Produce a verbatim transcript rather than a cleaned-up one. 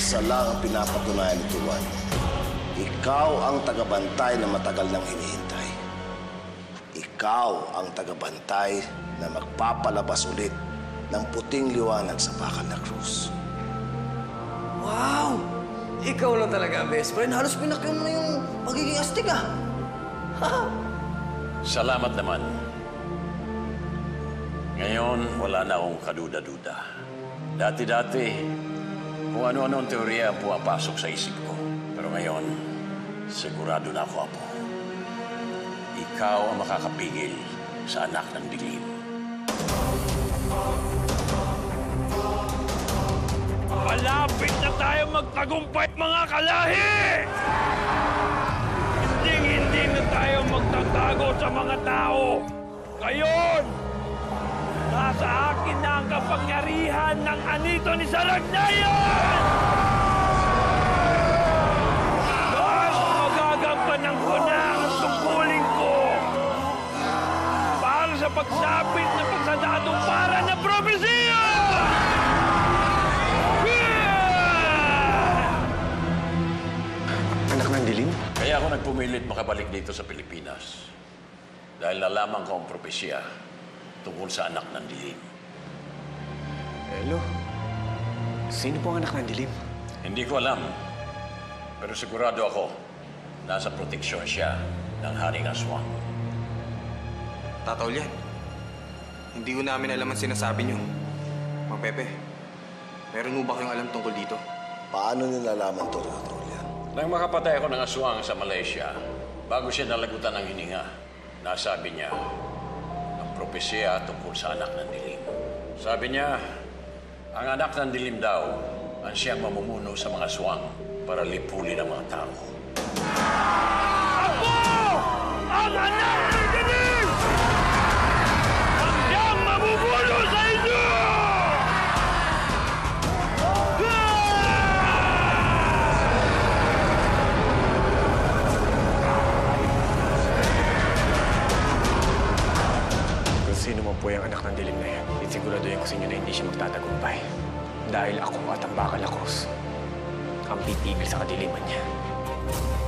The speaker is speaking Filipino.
Isa lang ang pinapatunayan ni Tuan. Ikaw ang tagabantay na matagal nang hinihintay. Ikaw ang tagabantay na magpapalabas ulit ng puting liwanag sa bakal na krus. Wow! Ikaw lang talaga, best friend. Halos pinakyan mo na yung pagiging astig, ah. Salamat naman. Ngayon, wala na akong kaduda-duda. Dati-dati, kung ano-ano ang teorya ang pumapasok sa isip ko. Pero ngayon, sigurado na ako, Apo. Ikaw ang makakapigil sa anak ng dilim. Malapit na tayo magtagumpay, mga kalahi! Hindi-hindi na tayo magtatago sa mga tao. Ngayon, nasa akin na ang kapangyarihan ng anito ni Saragnayan! Mas magagampanan ko na ang tungkulin ko para sa pagsapit na pagsadadong para na propesiya! Anak ng dilim? Kaya ako nagpumilit makabalik dito sa Pilipinas. Dahil nalaman ko ang propesya tungkol sa anak ng dilim. Hello? Sino po ang anak ng dilim? Hindi ko alam. Pero sigurado ako, nasa proteksyon siya ng Haring Aswang. Tataw yan. Hindi ko namin alam ang sinasabi niyo. Mang Pepe, meron mo ba kayong alam tungkol dito? Paano nilalaman to, Tataw yan? Nang makapatay ako ng aswang sa Malaysia, bago siya nalagutan ng hininga, nasabi niya ang propesya tungkol sa anak ng dilim. Sabi niya, ang anak ng dilim daw ang siyang mamumuno sa mga aswang para lipulin ang mga tao. Ako! Ang anak ng dilim! Ang siyang mamumuno sa inyo! Sino mo po yung anak ng dilim na yan? Isiguraduhin ko sa inyo na hindi siya magtatagumpay. Dahil ako at ang bakal na krus ang pipigil sa kadiliman niya.